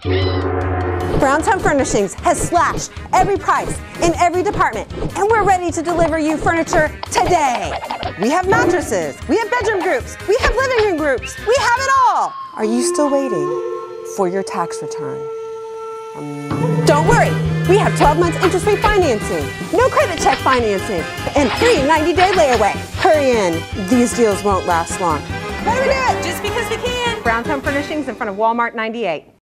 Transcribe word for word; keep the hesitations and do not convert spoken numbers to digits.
Browntown Furnishings has slashed every price in every department, and we're ready to deliver you furniture today. We have mattresses, we have bedroom groups, we have living room groups, we have it all. Are you still waiting for your tax return? Um, don't worry, we have twelve months interest-free financing, no credit check financing, and free ninety day layaway. Hurry in, these deals won't last long. How do we do it? Just because we can. Browntown Furnishings in front of Walmart ninety-eight.